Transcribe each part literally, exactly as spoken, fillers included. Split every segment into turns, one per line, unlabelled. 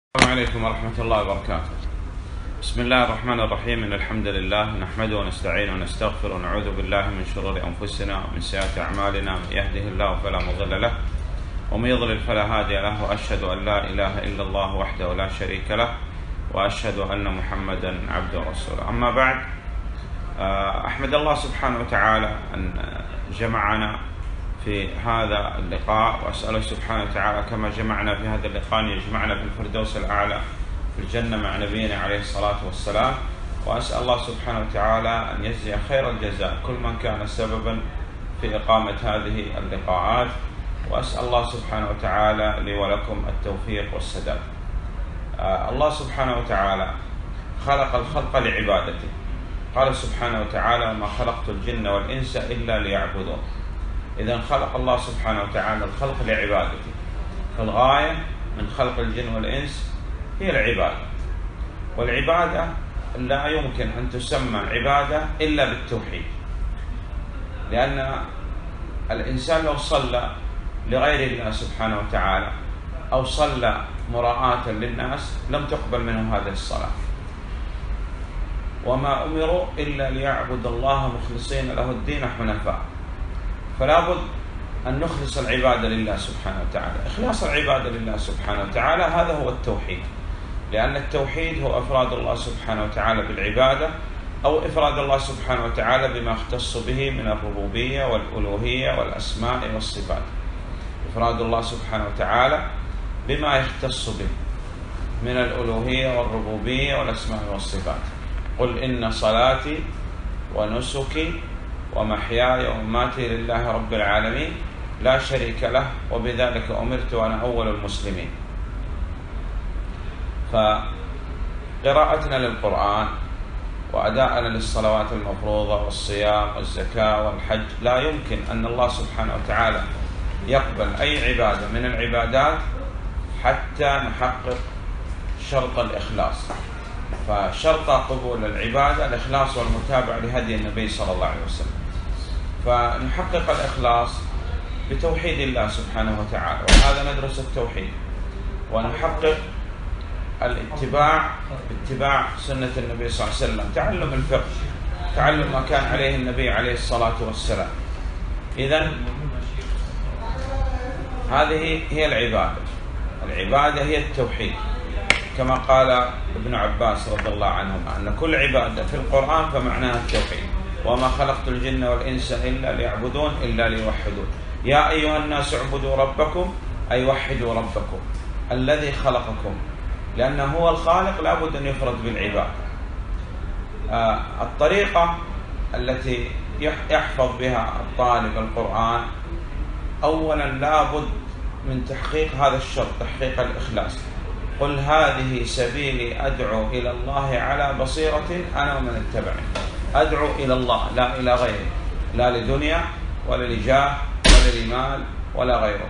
السلام عليكم ورحمة الله وبركاته. بسم الله الرحمن الرحيم. إن الحمد لله نحمده ونستعينه ونستغفره ونعوذ بالله من شرور أنفسنا ومن سيئات أعمالنا. من يهده الله فلا مضل له ومن يضلل فلا هادي له، وأشهد أن لا إله إلا الله وحده لا شريك له، وأشهد أن محمدا عبده ورسوله. أما بعد، أحمد الله سبحانه وتعالى أن جمعنا في هذا اللقاء، وأسأله سبحانه وتعالى كما جمعنا في هذا اللقاء يجمعنا في الفردوس الأعلى في الجنة مع نبينا عليه الصلاة والسلام. وأسأل الله سبحانه وتعالى أن يجزي خير الجزاء كل من كان سببا في إقامة هذه اللقاءات، وأسأل الله سبحانه وتعالى لي ولكم التوفيق والسداد. آه الله سبحانه وتعالى خلق الخلق لعبادته. قال سبحانه وتعالى: وما خلقت الجن والإنس إلا ليعبدون. إذن خلق الله سبحانه وتعالى الخلق لعبادته، فالغاية من خلق الجن والإنس هي العبادة، والعبادة لا يمكن أن تسمى عبادة إلا بالتوحيد، لأن الإنسان لو صلى لغير الله سبحانه وتعالى أو صلى مراءة للناس لم تقبل منه هذه الصلاة. وما أمروا إلا ليعبدوا الله مخلصين له الدين حنفاء. فلا بد أن نخلص العبادة لله سبحانه وتعالى. إخلاص العبادة لله سبحانه وتعالى هذا هو التوحيد، لأن التوحيد هو إفراد الله سبحانه وتعالى بالعبادة، أو إفراد الله سبحانه وتعالى بما اختص به من الربوبية والألوهية والأسماء والصفات. إفراد الله سبحانه وتعالى بما يختص به من الألوهية والربوبية والأسماء والصفات. قل إن صلاتي ونسكي ومحياي ومماتي لله رب العالمين لا شريك له وبذلك أمرت وأنا أول المسلمين. فقراءتنا للقرآن وأداءنا للصلوات المفروضة والصيام والزكاة والحج لا يمكن أن الله سبحانه وتعالى يقبل أي عبادة من العبادات حتى نحقق شرط الإخلاص. فشرط قبول العبادة الإخلاص والمتابعة لهدي النبي صلى الله عليه وسلم. فنحقق الإخلاص بتوحيد الله سبحانه وتعالى، وهذا ندرس التوحيد، ونحقق الاتباع باتباع سنة النبي صلى الله عليه وسلم، تعلم الفقه، تعلم ما كان عليه النبي عليه الصلاة والسلام. إذن هذه هي العبادة. العبادة هي التوحيد، كما قال ابن عباس رضي الله عنهما أن كل عبادة في القرآن فمعناها التوحيد. وما خلقت الجن والإنس إلا ليعبدون إلا ليوحدون. يا أيها الناس اعبدوا ربكم أي وحدوا ربكم الذي خلقكم، لأنه هو الخالق لا بد أن يفرد بالعبادة. آه الطريقة التي يحفظ بها الطالب القرآن أولا لا بد من تحقيق هذا الشرط، تحقيق الإخلاص. قل هذه سبيلي أدعو إلى الله على بصيرة أنا ومن اتبعني. أدعو إلى الله لا إلى غيره، لا لدنيا ولا لجاه ولا لمال ولا غيره.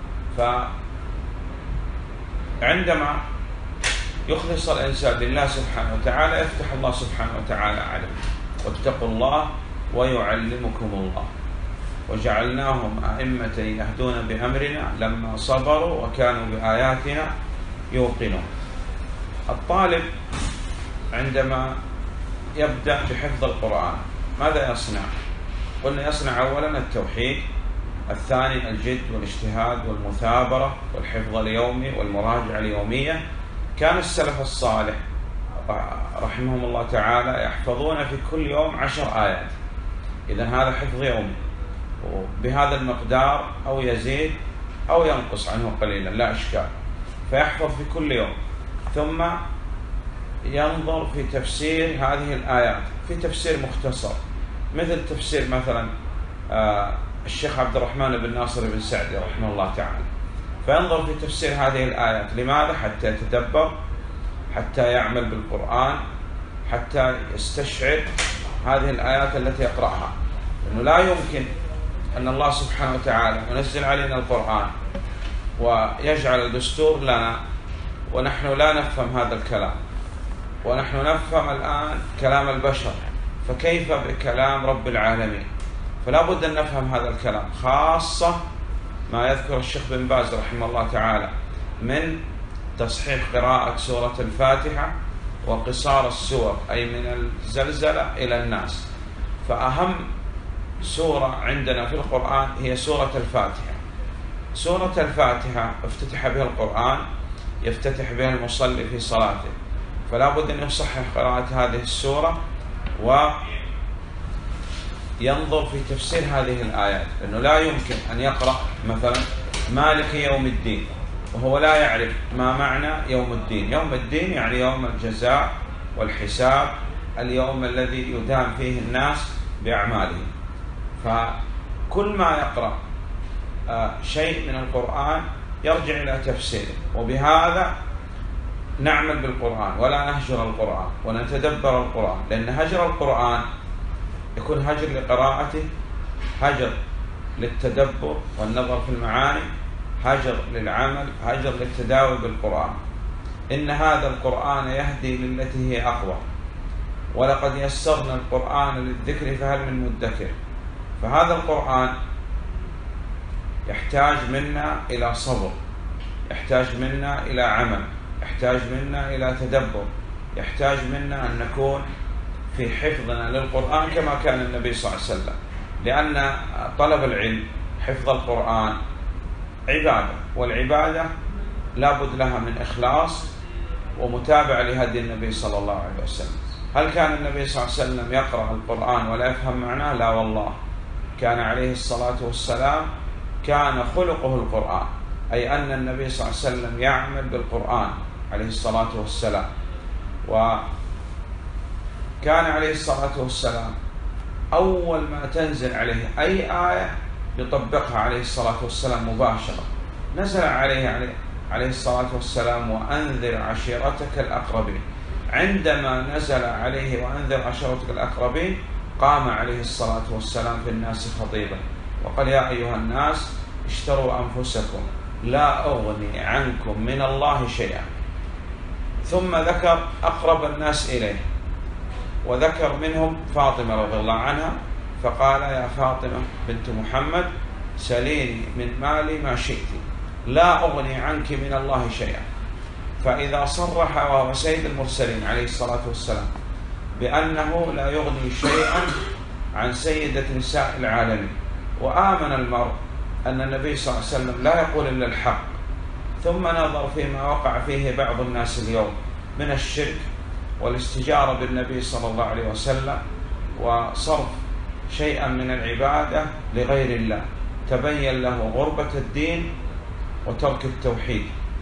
فعندما يخلص الإنسان لله سبحانه وتعالى يفتح الله سبحانه وتعالى عليه. واتقوا الله ويعلمكم الله وجعلناهم أئمة يهدون بأمرنا لما صبروا وكانوا بآياتنا يوقنون. الطالب عندما يبدأ بحفظ القرآن ماذا يصنع؟ قلنا يصنع أولا التوحيد، الثاني الجد والاجتهاد والمثابرة والحفظ اليومي والمراجعة اليومية. كان السلف الصالح رحمهم الله تعالى يحفظون في كل يوم عشر آيات. إذن هذا حفظ يومي بهذا المقدار، أو يزيد أو ينقص عنه قليلا لا إشكال. فيحفظ في كل يوم، ثم ينظر في تفسير هذه الآيات في تفسير مختصر، مثل تفسير مثلا آه الشيخ عبد الرحمن بن ناصر بن سعدي رحمه الله تعالى. فينظر في تفسير هذه الآيات. لماذا؟ حتى يتدبر، حتى يعمل بالقرآن، حتى يستشعر هذه الآيات التي يقرأها. لأنه لا يمكن أن الله سبحانه وتعالى ينزل علينا القرآن ويجعل الدستور لنا ونحن لا نفهم هذا الكلام، ونحن نفهم الآن كلام البشر، فكيف بكلام رب العالمين؟ فلا بد أن نفهم هذا الكلام، خاصة ما يذكر الشيخ بن باز رحمه الله تعالى من تصحيح قراءة سورة الفاتحة وقصار السور، أي من الزلزلة إلى الناس. فأهم سورة عندنا في القرآن هي سورة الفاتحة. سورة الفاتحة افتتح بها القرآن، يفتتح بها المصلي في صلاته، فلا بد أن يصحح قراءة هذه السورة وينظر في تفسير هذه الآيات، لأنه لا يمكن أن يقرأ مثلا مالك يوم الدين وهو لا يعرف ما معنى يوم الدين. يوم الدين يعني يوم الجزاء والحساب، اليوم الذي يدان فيه الناس بأعمالهم. فكل ما يقرأ شيء من القرآن يرجع إلى تفسيره، وبهذا نعمل بالقرآن ولا نهجر القرآن ونتدبر القرآن، لأن هجر القرآن يكون هجر لقراءته، هجر للتدبر والنظر في المعاني، هجر للعمل، هجر للتداوي بالقرآن. إن هذا القرآن يهدي للتي هي أقوى، ولقد يسرنا القرآن للذكر فهل من مدكر. فهذا القرآن يحتاج منا إلى صبر، يحتاج منا إلى عمل، يحتاج منا إلى تدبر، يحتاج منا أن نكون في حفظنا للقرآن كما كان النبي صلى الله عليه وسلم، لأن طلب العلم حفظ القرآن عبادة، والعبادة لا بد لها من إخلاص ومتابعة لهدي النبي صلى الله عليه وسلم. هل كان النبي صلى الله عليه وسلم يقرأ القرآن ولا يفهم معناه؟ لا والله، كان عليه الصلاة والسلام كان خلقه القرآن، أي أن النبي صلى الله عليه وسلم يعمل بالقرآن عليه الصلاة والسلام. وكان عليه الصلاة والسلام أول ما تنزل عليه أي آية يطبقها عليه الصلاة والسلام مباشرة. نزل عليه عليه, عليه الصلاة والسلام وأنذر عشيرتك الأقربين. عندما نزل عليه وأنذر عشيرتك الأقربين قام عليه الصلاة والسلام في الناس خطيبا وقال: يا أيها الناس اشتروا أنفسكم لا أغني عنكم من الله شيئا. ثم ذكر أقرب الناس إليه، وذكر منهم فاطمة رضي الله عنها، فقال: يا فاطمة بنت محمد سليني من مالي ما شئت لا أغني عنك من الله شيئا. فإذا صرح وهو سيد المرسلين عليه الصلاة والسلام بأنه لا يغني شيئا عن سيدة نساء العالمين، وآمن المرء أن النبي صلى الله عليه وسلم لا يقول إلا الحق، ثم نظر فيما وقع فيه بعض الناس اليوم من الشرك والاستجارة بالنبي صلى الله عليه وسلم وصرف شيئا من العبادة لغير الله، تبين له غربة الدين وترك التوحيد.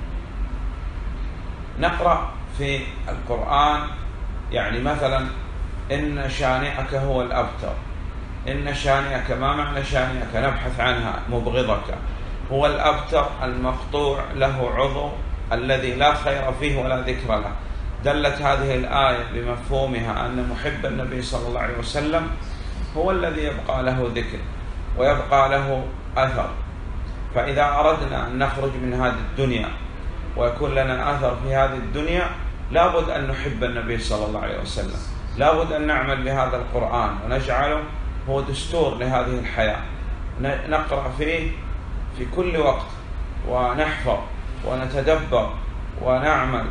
نقرأ في القرآن يعني مثلا: إن شانئك هو الأبتر. إن شانئك، ما معنى شانئك؟ نبحث عنها. مبغضك. هو الأبتر المقطوع له عضو الذي لا خير فيه ولا ذكر له. دلت هذه الآية بمفهومها أن محب النبي صلى الله عليه وسلم هو الذي يبقى له ذكر ويبقى له أثر. فإذا أردنا أن نخرج من هذه الدنيا ويكون لنا أثر في هذه الدنيا لابد أن نحب النبي صلى الله عليه وسلم، لابد أن نعمل بهذا القرآن ونجعله هو دستور لهذه الحياة، نقرأ فيه في كل وقت ونحفظ ونتدبر ونعمل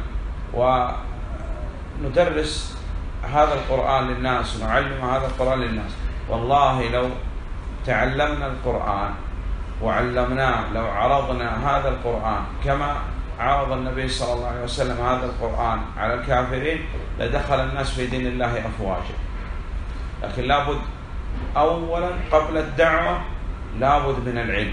وندرس هذا القرآن للناس ونعلم هذا القرآن للناس. والله لو تعلمنا القرآن وعلمناه، لو عرضنا هذا القرآن كما عرض النبي صلى الله عليه وسلم هذا القرآن على الكافرين لدخل الناس في دين الله أفواجا. لكن لابد أولا قبل الدعوة لابد من العلم.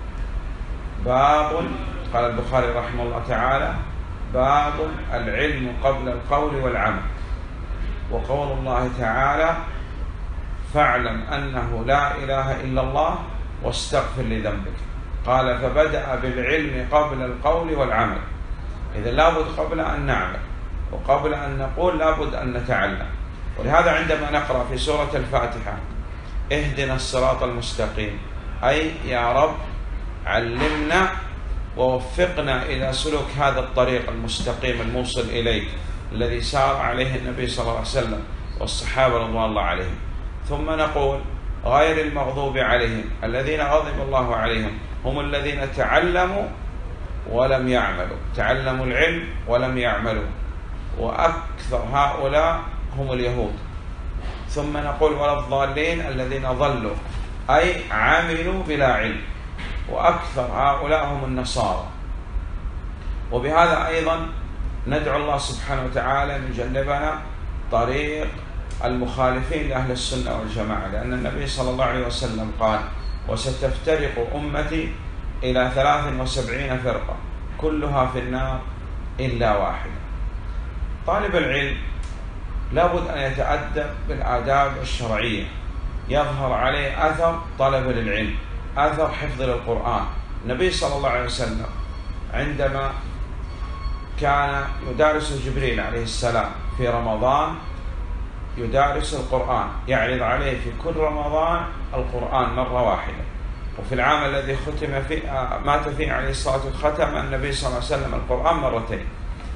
باب، قال البخاري رحمه الله تعالى: باب العلم قبل القول والعمل. وقول الله تعالى: فاعلم أنه لا إله إلا الله واستغفر لذنبك. قال: فبدأ بالعلم قبل القول والعمل. إذا لابد قبل أن نعمل وقبل أن نقول لابد أن نتعلم. ولهذا عندما نقرأ في سورة الفاتحة: اهدنا الصراط المستقيم، أي يا رب علمنا ووفقنا إلى سلوك هذا الطريق المستقيم الموصل إليك الذي سار عليه النبي صلى الله عليه وسلم والصحابة رضوان الله عليهم. ثم نقول: غير المغضوب عليهم الذين غضب الله عليهم هم الذين تعلموا ولم يعملوا، تعلموا العلم ولم يعملوا، وأكثر هؤلاء هم اليهود. ثم نقول ولا الضالين الذين ضلوا، أي عملوا بلا علم، وأكثر هؤلاء هم النصارى. وبهذا أيضا ندعو الله سبحانه وتعالى أن يجنبنا طريق المخالفين لأهل السنة والجماعة، لأن النبي صلى الله عليه وسلم قال وستفترق أمتي إلى ثلاث وسبعين فرقة كلها في النار إلا واحدة. طالب العلم لابد أن يتأدب بالآداب الشرعية، يظهر عليه أثر طلب للعلم، أثر حفظ للقرآن. النبي صلى الله عليه وسلم عندما كان يدارس جبريل عليه السلام في رمضان يدارس القرآن، يعرض عليه في كل رمضان القرآن مرة واحدة. وفي العام الذي ختم فيه مات فيه عليه الصلاة والسلام ختم النبي صلى الله عليه وسلم القرآن مرتين.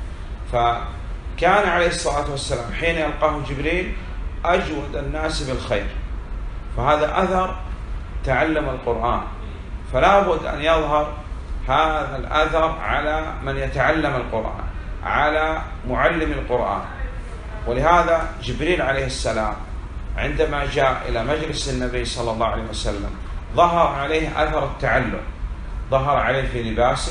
فكان عليه الصلاة والسلام حين يلقاه جبريل أجود الناس بالخير، فهذا أثر تعلم القرآن. فلا بد أن يظهر هذا الأثر على من يتعلم القرآن، على معلم القرآن. ولهذا جبريل عليه السلام عندما جاء إلى مجلس النبي صلى الله عليه وسلم ظهر عليه أثر التعلم، ظهر عليه في لباسه،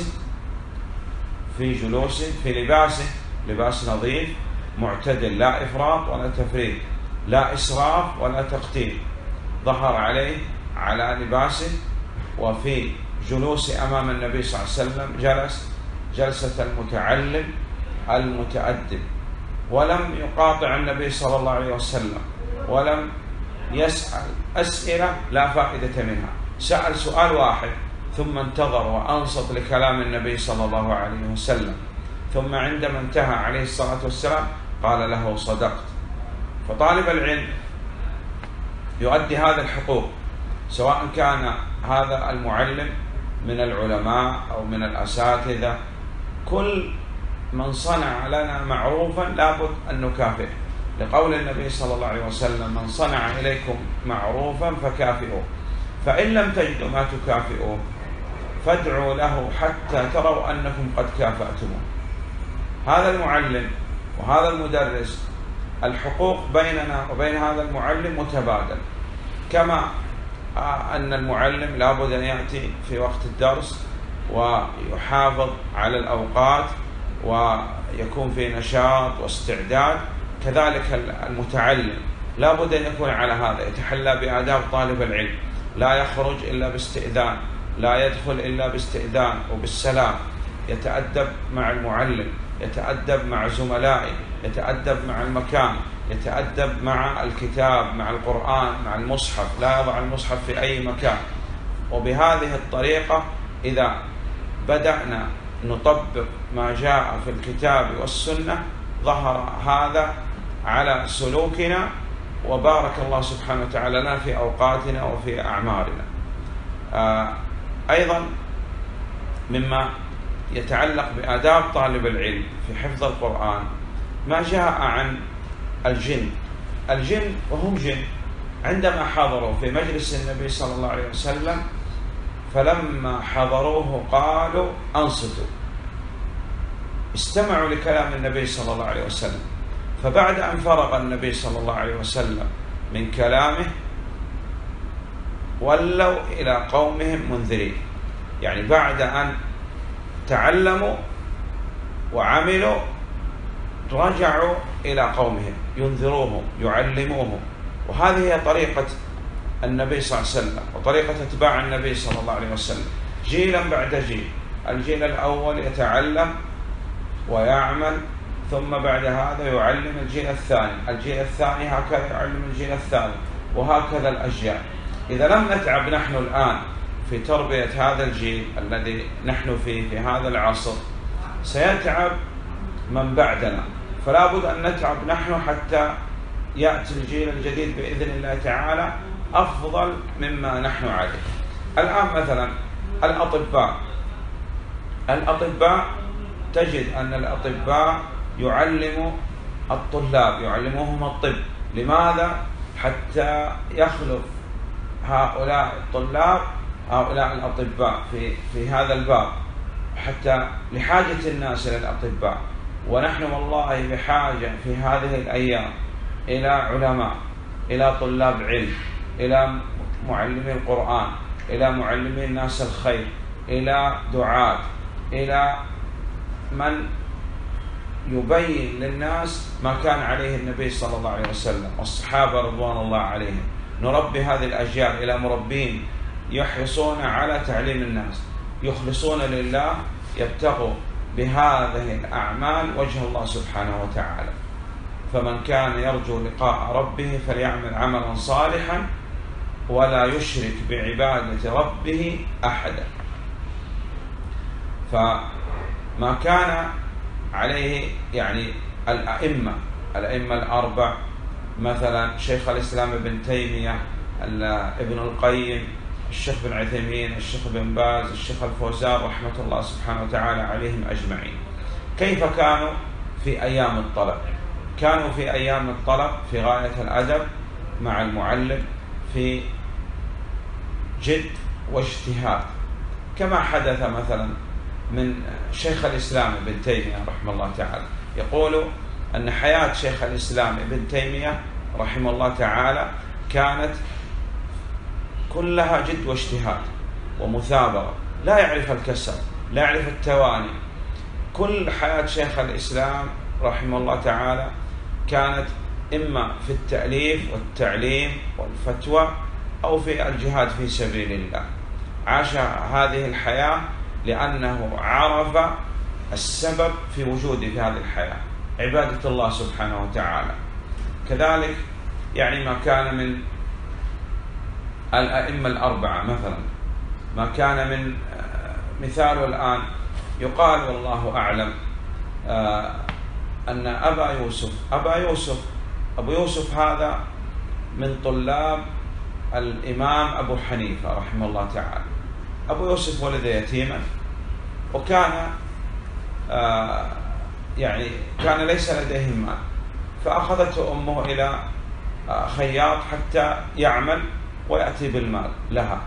في جلوسه، في لباسه لباس نظيف معتدل، لا إفراط ولا تفريط، لا إسراف ولا تقتيل. ظهر عليه على لباسه، وفي جلوس أمام النبي صلى الله عليه وسلم جلس جلسة المتعلم المتأدب، ولم يقاطع النبي صلى الله عليه وسلم، ولم يسأل أسئلة لا فائدة منها، سأل سؤال واحد ثم انتظر وأنصت لكلام النبي صلى الله عليه وسلم. ثم عندما انتهى عليه الصلاة والسلام قال له صدقت. فطالب العلم يؤدي هذه الحقوق، سواء كان هذا المعلم من العلماء أو من الأساتذة. كل من صنع لنا معروفا لابد أن نكافئه، لقول النبي صلى الله عليه وسلم من صنع إليكم معروفا فكافئوه، فإن لم تجدوا ما تكافئوه فادعوا له حتى تروا أنكم قد كافأتموه. هذا المعلم وهذا المدرس الحقوق بيننا وبين هذا المعلم متبادل، كما أن المعلم لابد أن يأتي في وقت الدرس ويحافظ على الأوقات ويكون في نشاط واستعداد، كذلك المتعلم لابد أن يكون على هذا، يتحلى بآداب طالب العلم، لا يخرج إلا باستئذان، لا يدخل إلا باستئذان وبالسلام، يتأدب مع المعلم، يتأدب مع زملائه، يتأدب مع المكان، يتأدب مع الكتاب، مع القرآن، مع المصحف، لا يضع المصحف في أي مكان. وبهذه الطريقة إذا بدأنا نطبق ما جاء في الكتاب والسنة ظهر هذا على سلوكنا، وبارك الله سبحانه وتعالى لنا في أوقاتنا وفي أعمارنا. آه أيضا مما يتعلق بآداب طالب العلم في حفظ القرآن ما جاء عن الجن. الجن وهم جن عندما حضروا في مجلس النبي صلى الله عليه وسلم فلما حضروه قالوا أنصتوا، استمعوا لكلام النبي صلى الله عليه وسلم. فبعد أن فرغ النبي صلى الله عليه وسلم من كلامه ولوا إلى قومهم منذرين، يعني بعد أن تعلموا وعملوا رجعوا إلى قومهم ينذروهم يعلموهم. وهذه هي طريقة النبي صلى الله عليه وسلم وطريقة اتباع النبي صلى الله عليه وسلم جيلا بعد جيل. الجيل الأول يتعلم ويعمل، ثم بعد هذا يعلم الجيل الثاني، الجيل الثاني هكذا يعلم الجيل الثالث، وهكذا الأجيال. إذا لم نتعب نحن الآن في تربية هذا الجيل الذي نحن فيه في هذا العصر سيتعب من بعدنا، فلا بد أن نتعب نحن حتى يأتي الجيل الجديد بإذن الله تعالى أفضل مما نحن عليه. الآن مثلا الأطباء الأطباء تجد أن الأطباء يعلموا الطلاب يعلموهم الطب. لماذا؟ حتى يخلف هؤلاء الطلاب هؤلاء الأطباء في في هذا الباب، حتى لحاجة الناس إلى الأطباء. ونحن والله بحاجة في هذه الأيام إلى علماء، إلى طلاب علم، إلى معلمي القرآن، إلى معلمي الناس الخير، إلى دعاة، إلى من يبين للناس ما كان عليه النبي صلى الله عليه وسلم والصحابة رضوان الله عليهم. نربي هذه الأجيال إلى مربين يحرصون على تعليم الناس، يخلصون لله، يبتغوا بهذه الأعمال وجه الله سبحانه وتعالى. فمن كان يرجو لقاء ربه فليعمل عملا صالحا ولا يشرك بعبادة ربه أحدا. فما كان عليه يعني الأئمة الأئمة الأربع، مثلا شيخ الإسلام ابن تيمية، ابن القيم، الشيخ بن عثيمين، الشيخ بن باز، الشيخ الفوزان رحمة الله سبحانه وتعالى عليهم أجمعين، كيف كانوا في أيام الطلب؟ كانوا في أيام الطلب في غاية الأدب مع المعلم، في جد واجتهاد، كما حدث مثلا من شيخ الإسلام ابن تيمية رحمه الله تعالى. يقول أن حياة شيخ الإسلام ابن تيمية رحمه الله تعالى كانت كلها جد واجتهاد ومثابرة، لا يعرف الكسل، لا يعرف التواني. كل حياة شيخ الإسلام رحمه الله تعالى كانت إما في التأليف والتعليم والفتوى أو في الجهاد في سبيل الله. عاش هذه الحياة لأنه عرف السبب في وجوده في هذه الحياة، عبادة الله سبحانه وتعالى. كذلك يعني ما كان من الأئمة الأربعة مثلا، ما كان من مثال الآن يقال والله أعلم أن أبا يوسف أبا يوسف أبو يوسف هذا من طلاب الإمام أبو حنيفة رحمه الله تعالى. أبو يوسف ولد يتيما، وكان آه يعني كان ليس لديه مال، فأخذته أمه إلى آه خياط حتى يعمل ويأتي بالمال لها.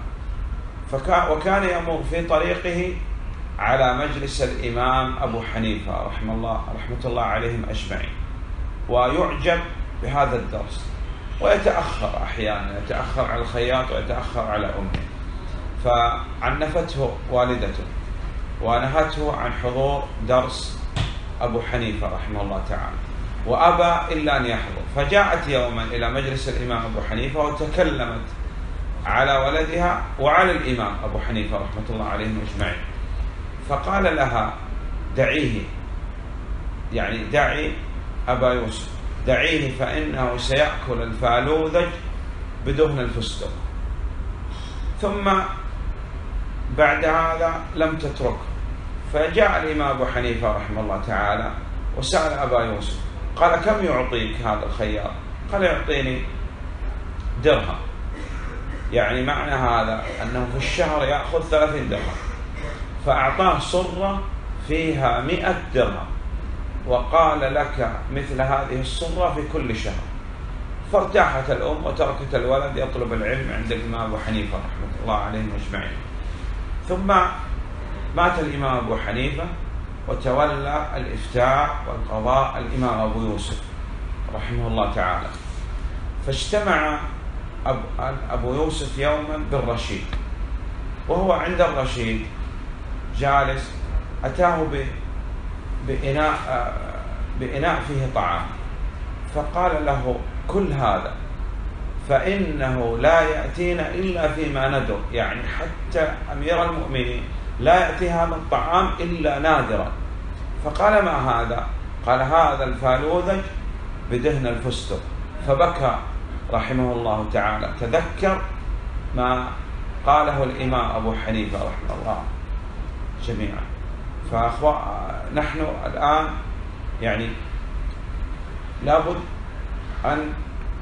وكان يمر في طريقه على مجلس الإمام أبو حنيفة رحمه الله رحمة الله عليهم أجمعين، ويعجب بهذا الدرس، ويتأخر أحيانا، يتأخر على الخياط ويتأخر على أمه. فعنفته والدته ونهته عن حضور درس أبو حنيفة رحمه الله تعالى، وأبى إلا أن يحضر. فجاءت يوما إلى مجلس الإمام أبو حنيفة وتكلمت على ولدها وعلى الإمام أبو حنيفة رحمة الله عليهم أجمعين، فقال لها دعيه، يعني دعي أبا يوسف، دعيه فإنه سيأكل الفالوذج بدهن الفستق. ثم بعد هذا لم تتركه، فجاء الإمام أبو حنيفة رحمه الله تعالى وسأل أبا يوسف، قال كم يعطيك هذا الخياط؟ قال يعطيني درهم، يعني معنى هذا أنه في الشهر يأخذ ثلاثين درهم. فأعطاه صرة فيها مئة درهم وقال لك مثل هذه الصرة في كل شهر. فارتاحت الأم وتركت الولد يطلب العلم عند الإمام أبو حنيفة رحمة الله عليهم أجمعين. ثم مات الإمام أبو حنيفة وتولى الإفتاء والقضاء الإمام أبو يوسف رحمه الله تعالى. فاجتمع أبو يوسف يوما بالرشيد، وهو عند الرشيد جالس، أتاه بإناء بإناء فيه طعام، فقال له كل هذا فإنه لا يأتينا إلا فيما ندر، يعني حتى أمير المؤمنين لا يأتي هذا الطعام إلا نادرا. فقال ما هذا؟ قال هذا الفالوذج بدهن الفستق. فبكى رحمه الله تعالى، تذكر ما قاله الإمام أبو حنيفة رحمه الله جميعا. فنحن الآن يعني لابد أن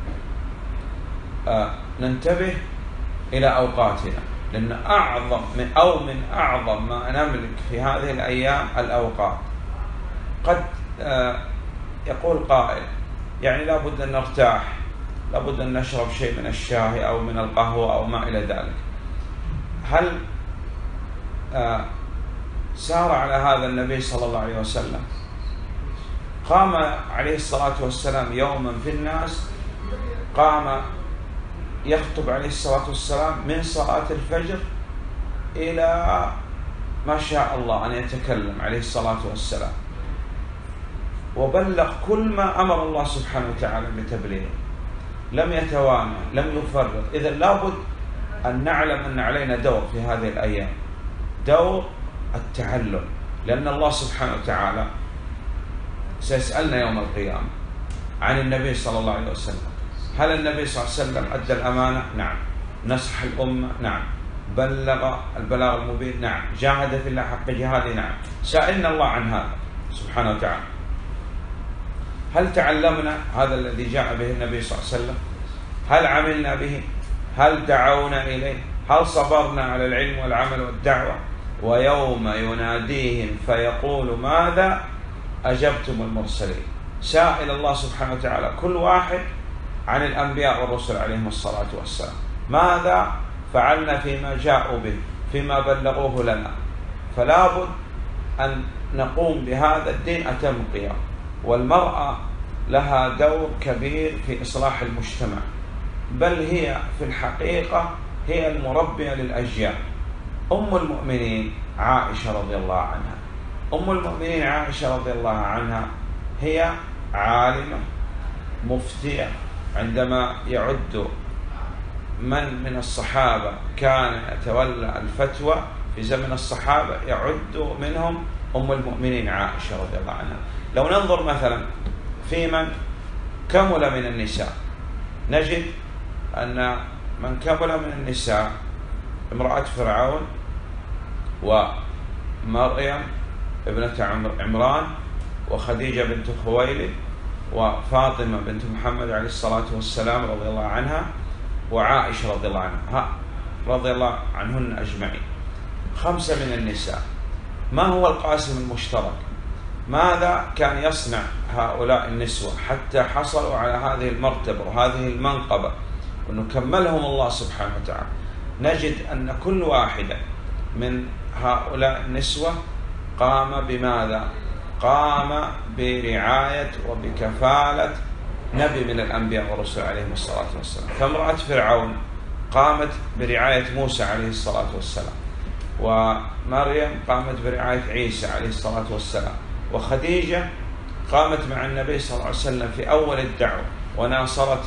ننتبه إلى أوقاتنا، لأن أعظم من أو من أعظم ما نملك في هذه الأيام الأوقات. قد يقول قائل يعني لابد أن نرتاح، لابد أن نشرب شيء من الشاي أو من القهوة أو ما إلى ذلك. هل سار على هذا النبي صلى الله عليه وسلم. قام عليه الصلاة والسلام يوما في الناس، قام يخطب عليه الصلاة والسلام من صلاة الفجر إلى ما شاء الله أن يتكلم عليه الصلاة والسلام، وبلغ كل ما أمر الله سبحانه وتعالى بتبليغه، لم يتوانى لم يفرط. إذا لابد أن نعلم أن علينا دور في هذه الأيام، دور التعلم، لأن الله سبحانه وتعالى سيسألنا يوم القيامة عن النبي صلى الله عليه وسلم. هل النبي صلى الله عليه وسلم أدى الأمانة؟ نعم. نصح الأمة؟ نعم. بلغ البلاغ المبين؟ نعم. جاهد في الله حق جهاده؟ نعم. سألنا الله عن هذا سبحانه وتعالى. هل تعلمنا هذا الذي جاء به النبي صلى الله عليه وسلم؟ هل عملنا به؟ هل دعونا إليه؟ هل صبرنا على العلم والعمل والدعوة؟ ويوم يناديهم فيقول ماذا أجبتم المرسلين. سائل الله سبحانه وتعالى كل واحد عن الأنبياء والرسل عليهم الصلاة والسلام، ماذا فعلنا فيما جاءوا به، فيما بلغوه لنا. فلا بد أن نقوم بهذا الدين أتم قيام. والمرأة لها دور كبير في إصلاح المجتمع، بل هي في الحقيقة هي المربية للأجيال. أم المؤمنين عائشة رضي الله عنها، أم المؤمنين عائشة رضي الله عنها هي عالمة مفتية. عندما يعد من من الصحابة كان يتولى الفتوى في زمن الصحابة يعد منهم أم المؤمنين عائشة رضي الله عنها. لو ننظر مثلا في من كمل من النساء، نجد أن من كمل من النساء امرأة فرعون ومريم ابنة عمران وخديجة بنت خويلد وفاطمة بنت محمد عليه الصلاة والسلام رضي الله عنها وعائشة رضي الله عنها رضي الله عنهن أجمعين. خمسة من النساء. ما هو القاسم المشترك؟ ماذا كان يصنع هؤلاء النسوة حتى حصلوا على هذه المرتبة وهذه المنقبة وأنه كملهم الله سبحانه وتعالى؟ نجد أن كل واحدة من هؤلاء النسوة قام بماذا؟ قام برعاية وبكفالة نبي من الأنبياء والرسل عليهم الصلاة والسلام. فامرأة فرعون قامت برعاية موسى عليه الصلاة والسلام، ومريم قامت برعاية عيسى عليه الصلاة والسلام، وخديجة قامت مع النبي صلى الله عليه وسلم في أول الدعوة وناصرت،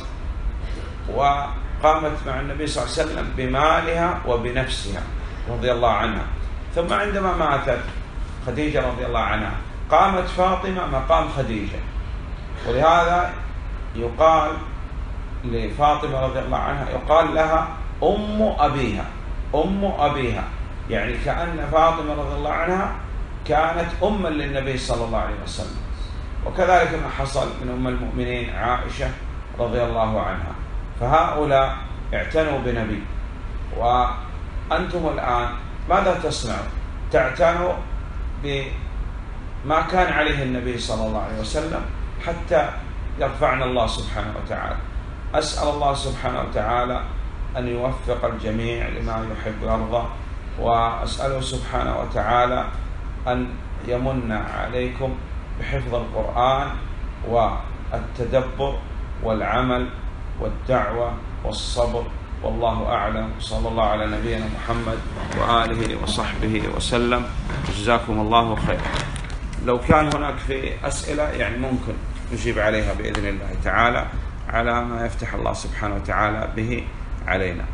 وقامت مع النبي صلى الله عليه وسلم بمالها وبنفسها رضي الله عنها. ثم عندما ماتت خديجة رضي الله عنها قامت فاطمة مقام خديجة، ولهذا يقال لفاطمة رضي الله عنها يقال لها أم أبيها، أم أبيها، يعني كأن فاطمة رضي الله عنها كانت أما للنبي صلى الله عليه وسلم. وكذلك ما حصل من أم المؤمنين عائشة رضي الله عنها. فهؤلاء اعتنوا بنبي، وأنتم الآن ماذا تصنعوا؟ تعتنوا بما كان عليه النبي صلى الله عليه وسلم حتى يرفعنا الله سبحانه وتعالى. أسأل الله سبحانه وتعالى أن يوفق الجميع لما يحب ويرضى، وأسأله سبحانه وتعالى أن يمن عليكم بحفظ القرآن والتدبر والعمل والدعوة والصبر، والله أعلم. صلى الله على نبينا محمد وآله وصحبه وسلم. جزاكم الله خيرا. لو كان هناك في أسئلة يعني ممكن نجيب عليها بإذن الله تعالى على ما يفتح الله سبحانه وتعالى به علينا.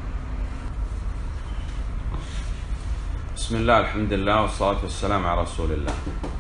بسم الله، الحمد لله، والصلاة والسلام على رسول الله.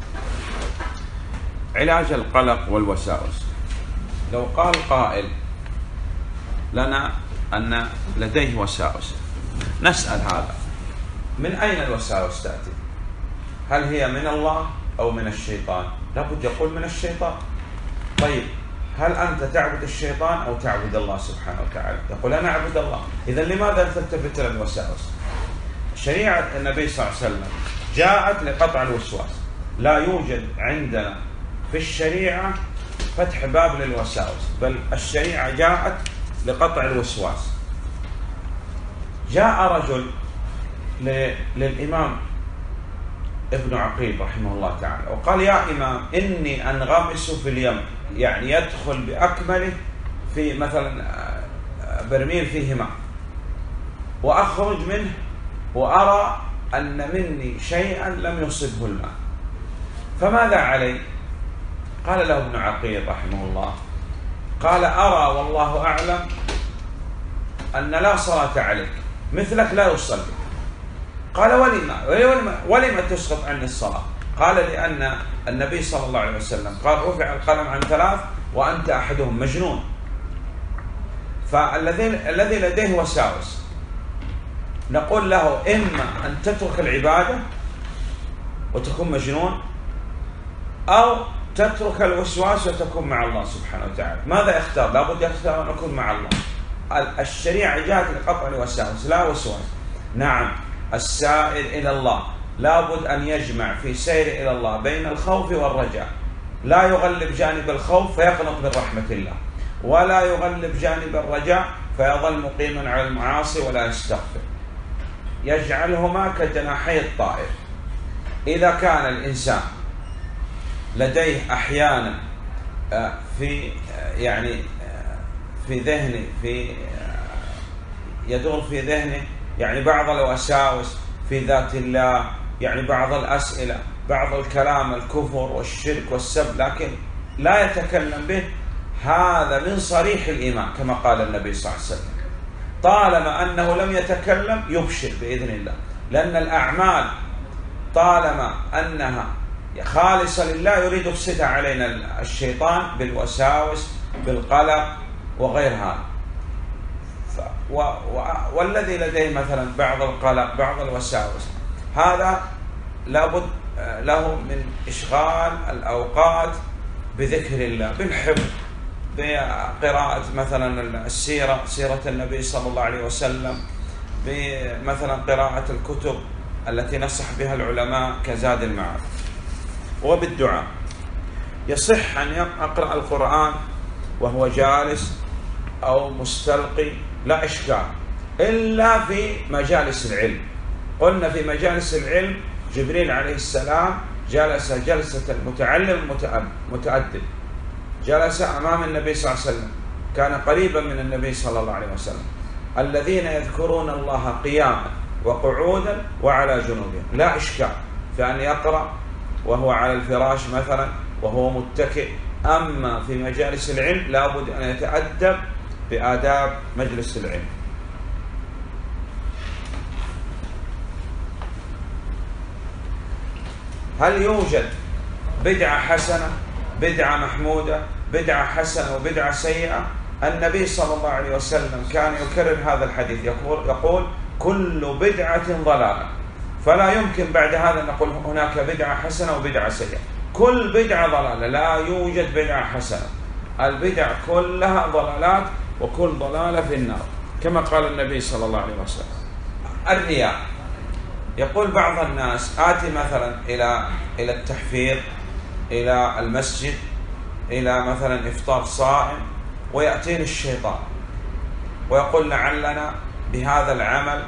علاج القلق والوساوس. لو قال قائل لنا أن لديه وساوس، نسأل هذا من أين الوساوس تأتي؟ هل هي من الله أو من الشيطان؟ لابد يقول من الشيطان. طيب هل أنت تعبد الشيطان أو تعبد الله سبحانه وتعالى؟ يقول أنا أعبد الله. إذن لماذا تلتفت إلى الوساوس؟ شريعة النبي صلى الله عليه وسلم جاءت لقطع الوسواس. لا يوجد عندنا في الشريعة فتح باب للوساوس، بل الشريعة جاءت لقطع الوسواس. جاء رجل للإمام ابن عقيل رحمه الله تعالى وقال: يا إمام إني أنغمس في اليم، يعني يدخل بأكمله في مثلا برميل فيه ماء، وأخرج منه وأرى أن مني شيئا لم يصبه الماء، فماذا علي؟ قال له ابن عقيل رحمه الله: قال: أرى والله أعلم أن لا صلاة عليك، مثلك لا يصلي. قال: ولما ولما, ولما تسقط عني الصلاة؟ قال: لأن النبي صلى الله عليه وسلم قال: رفع القلم عن ثلاث وأنت أحدهم، مجنون. فالذي الذي لديه وساوس نقول له: إما أن تترك العبادة وتكون مجنون، أو تترك الوسواس وتكون مع الله سبحانه وتعالى. ماذا يختار؟ لابد يختار أن يكون مع الله. الشريعة جاءت لقطع الوساوس لا وسواس. نعم، السائر إلى الله لابد أن يجمع في سير إلى الله بين الخوف والرجاء، لا يغلب جانب الخوف فيقنط من رحمة الله، ولا يغلب جانب الرجاء فيظل مقيما على المعاصي ولا يستغفر، يجعلهما كجناحي الطائر. إذا كان الإنسان لديه أحيانا في يعني في ذهنه في يدور في ذهنه يعني بعض الوساوس في ذات الله، يعني بعض الأسئلة، بعض الكلام الكفر والشرك والسب، لكن لا يتكلم به، هذا من صريح الإيمان كما قال النبي صلى الله عليه وسلم. طالما أنه لم يتكلم يبشر بإذن الله، لأن الأعمال طالما أنها خالصة لله يريد يفسدها علينا الشيطان بالوساوس بالقلق وغير هذا. و و والذي لديه مثلا بعض القلق بعض الوساوس، هذا لابد له من إشغال الأوقات بذكر الله، بالحفظ، بقراءة مثلا السيرة سيرة النبي صلى الله عليه وسلم، بمثلا قراءة الكتب التي نصح بها العلماء كزاد المعاد، وبالدعاء. يصح أن يقرأ القرآن وهو جالس أو مستلقي لا إشكال، إلا في مجالس العلم. قلنا في مجالس العلم جبريل عليه السلام جلس جلسة المتعلم متأدب، جلس أمام النبي صلى الله عليه وسلم، كان قريبا من النبي صلى الله عليه وسلم. الذين يذكرون الله قياما وقعودا وعلى جنوبهم، لا إشكال في أن يقرأ وهو على الفراش مثلا وهو متكئ. أما في مجالس العلم لابد أن يتأدب بآداب مجلس العلم. هل يوجد بدعة حسنة، بدعة محمودة، بدعة حسنة وبدعة سيئة؟ النبي صلى الله عليه وسلم كان يكرر هذا الحديث، يقول, يقول كل بدعة ضلالة، فلا يمكن بعد هذا نقول هناك بدعة حسنة وبدعة سيئة. كل بدعة ضلالة، لا يوجد بدعة حسنة، البدع كلها ضلالات وكل ضلالة في النار كما قال النبي صلى الله عليه وسلم. الرياء، يقول بعض الناس آتي مثلا إلى إلى التحفيظ، إلى المسجد، إلى مثلا إفطار صائم، ويأتيني الشيطان ويقول لعلنا بهذا العمل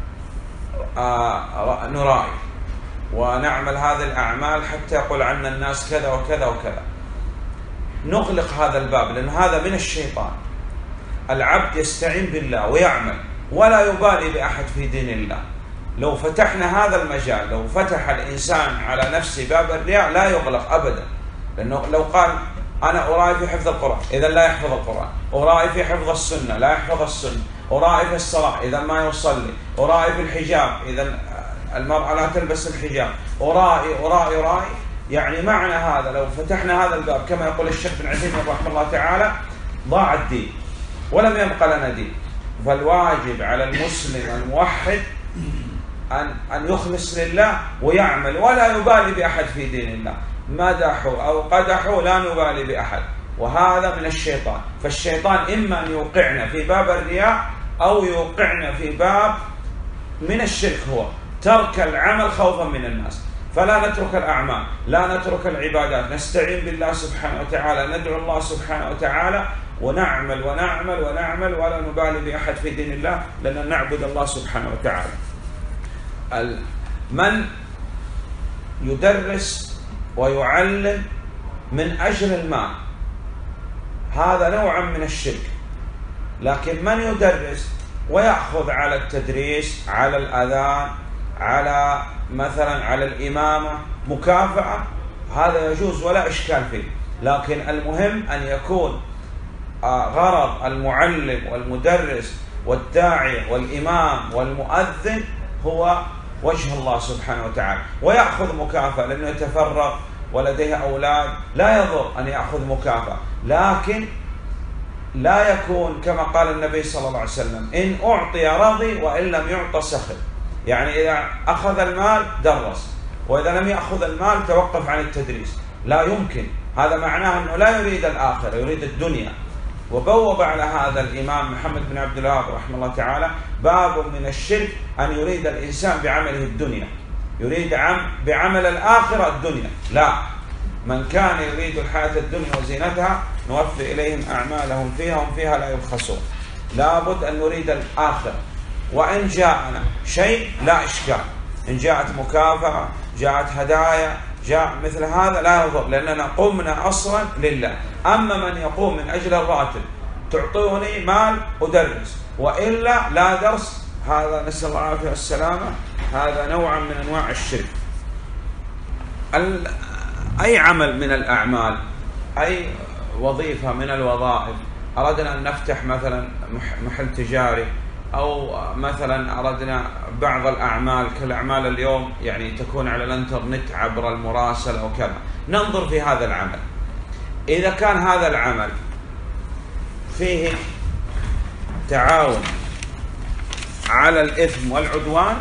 آه نرائي ونعمل هذه الأعمال حتى يقول عنا الناس كذا وكذا وكذا. نغلق هذا الباب لأن هذا من الشيطان. العبد يستعين بالله ويعمل ولا يبالي بأحد في دين الله. لو فتحنا هذا المجال، لو فتح الإنسان على نفسه باب الرياء لا يغلق أبدا، لأنه لو قال أنا أرائي في حفظ القرآن إذا لا يحفظ القرآن، أرائي في حفظ السنة لا يحفظ السنة، أرائي في الصلاة إذا ما يصلي، أرائي في الحجاب إذا المرأة لا تلبس الحجاب، أرائي أرائي أرائي يعني معنى هذا لو فتحنا هذا الباب كما يقول الشيخ بن عثيمين رحمه الله تعالى ضاع الدين ولم يبقى لنا دين. فالواجب على المسلم الموحد أن أن يخلص لله ويعمل ولا يبالي بأحد في دين الله، مدحوا أو قدحوا لا نبالي بأحد، وهذا من الشيطان. فالشيطان إما أن يوقعنا في باب الرياء أو يوقعنا في باب من الشرك، هو ترك العمل خوفا من الناس. فلا نترك الأعمال، لا نترك العبادات، نستعين بالله سبحانه وتعالى، ندعو الله سبحانه وتعالى ونعمل ونعمل ونعمل ولا نبالي بأحد في دين الله، لأن نعبد الله سبحانه وتعالى. من يدرس ويعلم من أجل المال، هذا نوع من الشرك. لكن من يدرس ويأخذ على التدريس، على الأذان، على مثلا على الإمامة مكافأة، هذا يجوز ولا إشكال فيه. لكن المهم أن يكون غرض المعلم والمدرس والداعي والإمام والمؤذن هو وجه الله سبحانه وتعالى، ويأخذ مكافأة لأنه يتفرغ ولديه أولاد، لا يضر أن يأخذ مكافأة، لكن لا يكون كما قال النبي صلى الله عليه وسلم: إن أعطي رضي وإن لم يعط سخط. يعني إذا أخذ المال درس، وإذا لم يأخذ المال توقف عن التدريس. لا يمكن، هذا معناه أنه لا يريد الآخرة، يريد الدنيا. وبوب على هذا الإمام محمد بن عبد الوهاب رحمه الله تعالى باب من الشرك أن يريد الإنسان بعمله الدنيا، يريد بعمل الآخرة الدنيا. لا، من كان يريد الحياة الدنيا وزينتها نوفي إليهم أعمالهم فيها هم فيها لا يبخسون. لابد أن نريد الآخرة. وإن جاءنا شيء لا إشكال، إن جاءت مكافأة، جاءت هدايا، جاء مثل هذا لا يضر، لأننا قمنا أصلا لله. أما من يقوم من أجل الراتب، تعطوني مال أدرس وإلا لا درس، هذا نسأل الله العافية والسلامة، هذا نوع من أنواع الشرك. أي عمل من الأعمال، أي وظيفة من الوظائف، أردنا أن نفتح مثلا محل تجاري، أو مثلا أردنا بعض الأعمال كالأعمال اليوم يعني تكون على الانترنت عبر المراسل أو كذا، ننظر في هذا العمل. إذا كان هذا العمل فيه تعاون على الإثم والعدوان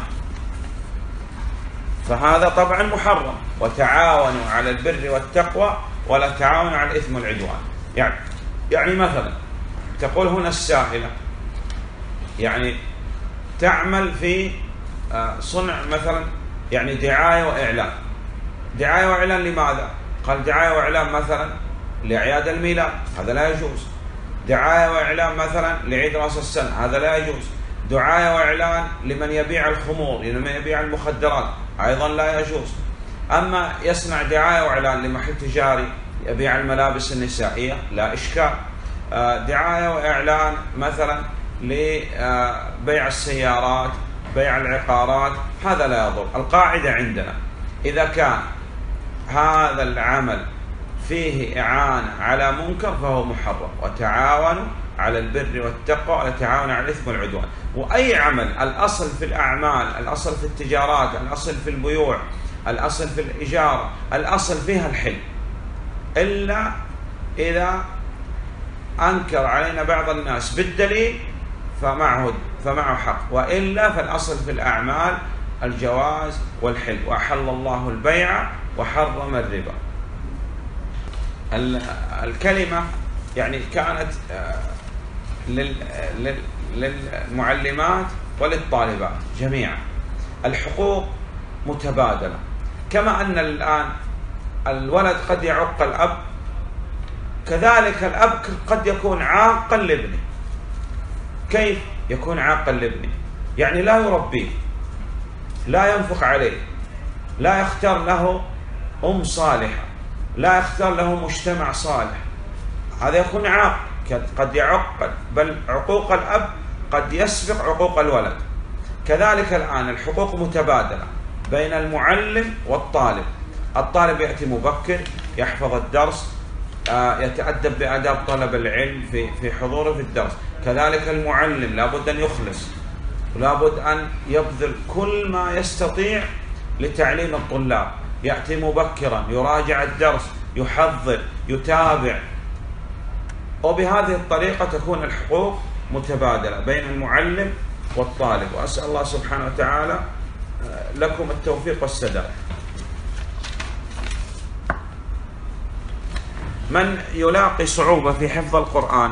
فهذا طبعا محرم. وتعاونوا على البر والتقوى ولا تعاونوا على الإثم والعدوان. يعني يعني مثلا تقول هنا السائلة يعني تعمل في صنع مثلا يعني دعاية وإعلان. دعاية وإعلان لماذا؟ قال دعاية وإعلان مثلا لأعياد الميلاد، هذا لا يجوز. دعاية وإعلان مثلا لعيد رأس السنة، هذا لا يجوز. دعاية وإعلان لمن يبيع الخمور، لمن يبيع المخدرات، أيضا لا يجوز. أما يصنع دعاية وإعلان لمحل تجاري يبيع الملابس النسائية لا إشكال. دعاية وإعلان مثلا لبيع السيارات، بيع العقارات، هذا لا يضر. القاعدة عندنا إذا كان هذا العمل فيه إعانة على منكر فهو محرم. وتعاونوا على البر والتقوى ولا تعاونوا على الإثم والعدوان. وأي عمل، الأصل في الأعمال، الأصل في التجارات، الأصل في البيوع، الأصل في الإجارة، الأصل فيها الحل، إلا إذا أنكر علينا بعض الناس بالدليل فمعه فمعه حق، وإلا فالأصل في الأعمال الجواز والحل. وأحل الله البيع وحرم الربا. الكلمة يعني كانت للمعلمات وللطالبات جميعا. الحقوق متبادلة، كما أن الآن الولد قد يعق الأب، كذلك الأب قد يكون عاقا لابنه. كيف يكون عاقا لابنه؟ يعني لا يربيه، لا ينفق عليه، لا يختار له أم صالحة، لا يختار له مجتمع صالح، هذا يكون عاق، قد يعق. بل عقوق الأب قد يسبق عقوق الولد. كذلك الآن الحقوق متبادلة بين المعلم والطالب. الطالب يأتي مبكر، يحفظ الدرس، يتأدب بآداب طلب العلم في في حضوره في الدرس. كذلك المعلم لابد أن يخلص، ولابد أن يبذل كل ما يستطيع لتعليم الطلاب. يأتي مبكرا، يراجع الدرس، يحضر، يتابع. وبهذه الطريقة تكون الحقوق متبادلة بين المعلم والطالب. وأسأل الله سبحانه وتعالى لكم التوفيق والسداد. من يلاقي صعوبة في حفظ القرآن،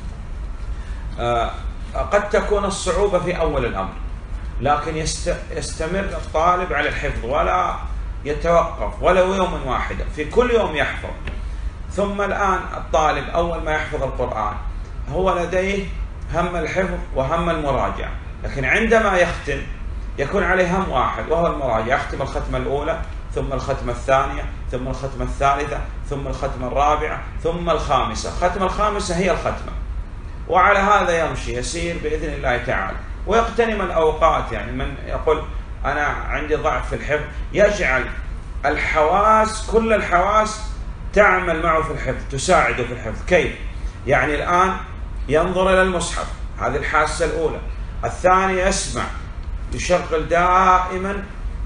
قد تكون الصعوبة في أول الأمر، لكن يستمر الطالب على الحفظ ولا يتوقف ولو يوم واحدا، في كل يوم يحفظ. ثم الآن الطالب أول ما يحفظ القرآن هو لديه هم الحفظ وهم المراجعة، لكن عندما يختم يكون عليه هم واحد وهو المراجعة. يختم الختمة الأولى ثم الختمة الثانية، ثم الختمة الثالثة، ثم الختمة الرابعة، ثم الخامسة. الختمة الخامسة هي الختمة، وعلى هذا يمشي يسير بإذن الله تعالى ويغتنم الأوقات. يعني من يقول أنا عندي ضعف في الحفظ يجعل الحواس، كل الحواس تعمل معه في الحفظ، تساعده في الحفظ. كيف؟ يعني الآن ينظر إلى المصحف، هذه الحاسة الأولى. الثانية يسمع، يشغل دائما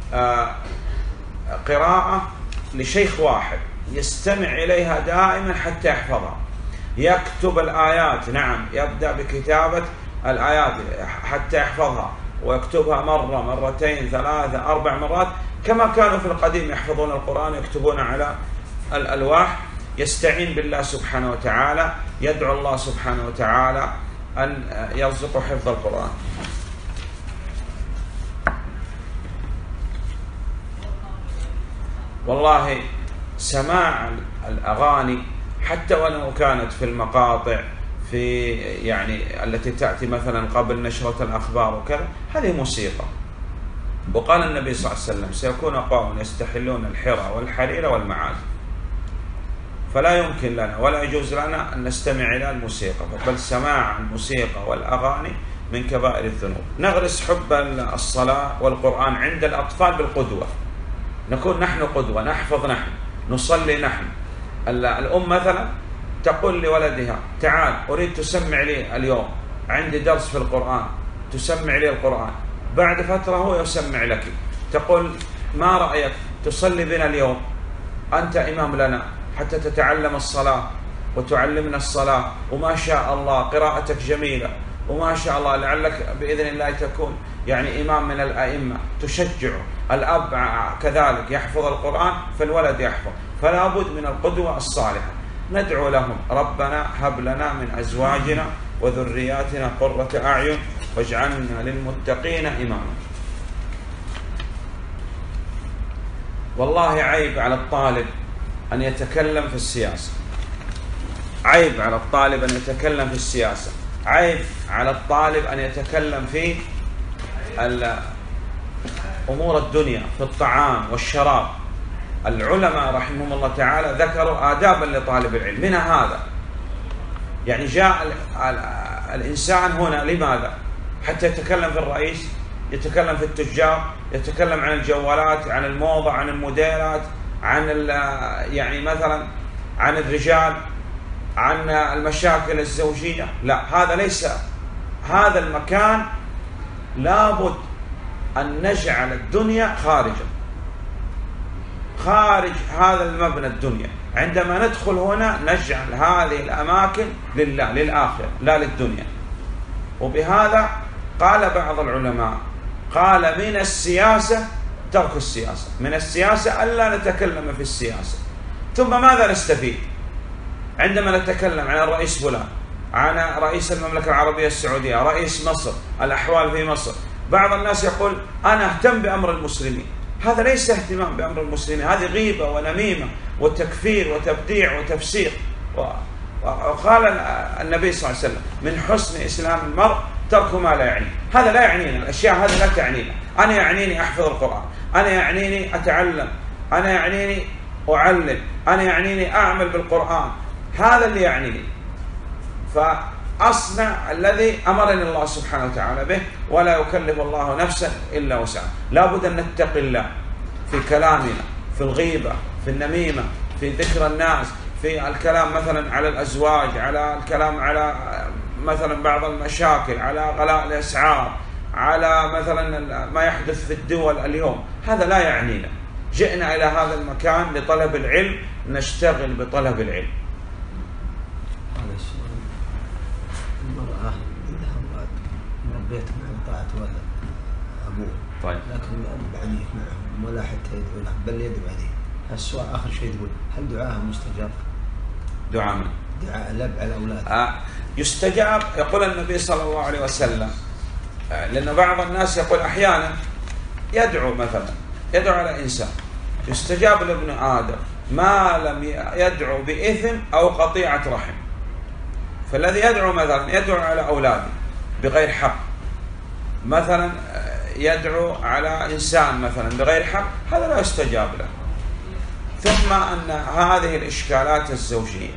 قراءة لشيخ واحد يستمع إليها دائما حتى يحفظها. يكتب الآيات، نعم، يبدأ بكتابة الآيات حتى يحفظها، ويكتبها مرة مرتين ثلاثة أربع مرات، كما كانوا في القديم يحفظون القرآن يكتبون على الألواح. يستعين بالله سبحانه وتعالى، يدعو الله سبحانه وتعالى أن يرزق حفظ القرآن. والله سماع الأغاني حتى ولو كانت في المقاطع في يعني التي تأتي مثلا قبل نشرة الأخبار وكذا، هذه موسيقى. وقال النبي صلى الله عليه وسلم سيكون قوم يستحلون الحرى والحرير والمعازف، فلا يمكن لنا ولا يجوز لنا أن نستمع إلى الموسيقى، بل سماع الموسيقى والأغاني من كبائر الذنوب. نغرس حب الصلاة والقرآن عند الأطفال بالقدوة، نكون نحن قدوة، نحفظ نحن، نصلي نحن. الأم مثلا تقول لولدها تعال أريد تسمع لي اليوم، عندي درس في القرآن، تسمع لي القرآن. بعد فترة هو يسمع لك، تقول ما رأيك تصلي بنا اليوم، أنت إمام لنا حتى تتعلم الصلاة وتعلمنا الصلاة، وما شاء الله قراءتك جميلة، وما شاء الله لعلك بإذن الله تكون يعني إمام من الأئمة. تشجعه. الأب كذلك يحفظ القرآن فالولد يحفظ. فلا بد من القدوة الصالحة. ندعو لهم ربنا هب لنا من أزواجنا وذرياتنا قرة أعين واجعلنا للمتقين إماما. والله عيب على الطالب أن يتكلم في السياسة، عيب على الطالب أن يتكلم في السياسة، عيب على الطالب أن يتكلم في أمور الدنيا، في الطعام والشراب. العلماء رحمهم الله تعالى ذكروا آدابا لطالب العلم، منها هذا. يعني جاء الإنسان هنا لماذا؟ حتى يتكلم في الرئيس، يتكلم في التجار، يتكلم عن الجوالات، عن الموضة، عن الموديلات، عن يعني مثلا عن الرجال، عن المشاكل الزوجية. لا، هذا ليس هذا المكان. لابد أن نجعل الدنيا خارجا، خارج هذا المبنى الدنيا. عندما ندخل هنا نجعل هذه الأماكن لله، للآخرة، لا للدنيا. وبهذا قال بعض العلماء، قال من السياسة ترك السياسة، من السياسة ألا نتكلم في السياسة. ثم ماذا نستفيد عندما نتكلم عن الرئيس فلان، عن رئيس المملكة العربية السعودية، رئيس مصر، الأحوال في مصر؟ بعض الناس يقول أنا أهتم بأمر المسلمين. هذا ليس اهتمام بأمر المسلمين، هذه غيبة ونميمة وتكفير وتبديع وتفسيق. وقال النبي صلى الله عليه وسلم من حسن إسلام المرء ترك ما لا يعنيه. هذا لا يعنينا، الأشياء هذه لا تعنينا. أنا يعنيني أحفظ القرآن، أنا يعنيني أتعلم، أنا يعنيني أعلم، أنا يعنيني أعمل بالقرآن، هذا اللي يعنيني. فأصنع الذي أمرني الله سبحانه وتعالى به، ولا يكلف الله نفسا إلا وسعها. لا بد أن نتقي الله في كلامنا، في الغيبة، في النميمة، في ذكر الناس، في الكلام مثلا على الأزواج، على الكلام على مثلا بعض المشاكل، على غلاء الأسعار، على مثلا ما يحدث في الدول اليوم. هذا لا يعنينا. جئنا إلى هذا المكان لطلب العلم، نشتغل بطلب العلم.
المرأة إذا ربيت مع طاعة والد أبوه،
طيب،
لكن الأب عنيف معهم ولا حتى يدعو له بل يدعو عليه. السؤال آخر شيء تقول هل دعاءه مستجاب؟
دعاء من؟
دعاء الأب على أولاده.
آه يستجاب. يقول النبي صلى الله عليه وسلم، آه لأن بعض الناس يقول أحيانا يدعو مثلا، يدعو على إنسان، يستجاب لابن آدم ما لم يدعو بإثم أو قطيعة رحم. فالذي يدعو مثلا يدعو على أولاده بغير حق، مثلا يدعو على إنسان مثلا بغير حق، هذا لا يستجاب له. ثم أن هذه الإشكالات الزوجية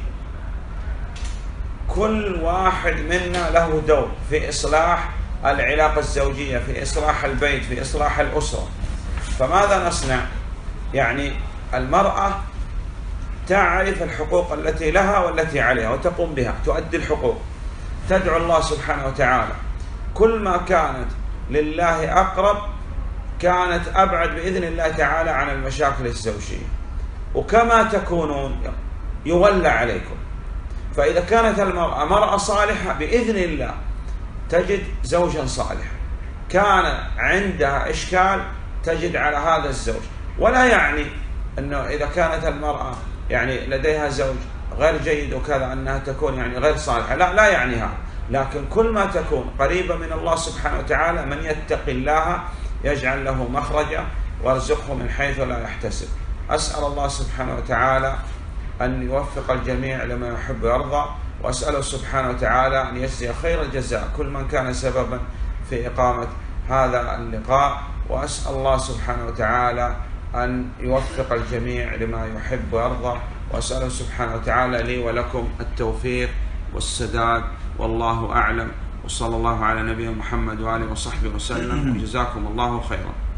كل واحد منا له دور في إصلاح العلاقة الزوجية، في إصلاح البيت، في إصلاح الأسرة. فماذا نصنع؟ يعني المرأة تعرف الحقوق التي لها والتي عليها وتقوم بها، تؤدي الحقوق، تدعو الله سبحانه وتعالى. كل ما كانت لله أقرب كانت أبعد بإذن الله تعالى عن المشاكل الزوجية. وكما تكونون يولى عليكم. فإذا كانت المرأة مرأة صالحة بإذن الله تجد زوجا صالحا، كان عندها إشكال تجد على هذا الزوج. ولا يعني أنه إذا كانت المرأة يعني لديها زوج غير جيد وكذا أنها تكون يعني غير صالحة، لا لا يعني هذا. لكن كل ما تكون قريبة من الله سبحانه وتعالى، من يتقي الله يجعل له مخرجا ويرزقه من حيث لا يحتسب. أسأل الله سبحانه وتعالى أن يوفق الجميع لما يحب ويرضى، وأسأله سبحانه وتعالى أن يجزي خير الجزاء كل من كان سببا في إقامة هذا اللقاء. وأسأل الله سبحانه وتعالى أن يوفق الجميع لما يحب ويرضى، وأسأله سبحانه وتعالى لي ولكم التوفيق والسداد، والله أعلم. وصلى الله على نبينا محمد وآله وصحبه وسلم، وجزاكم الله خيرا.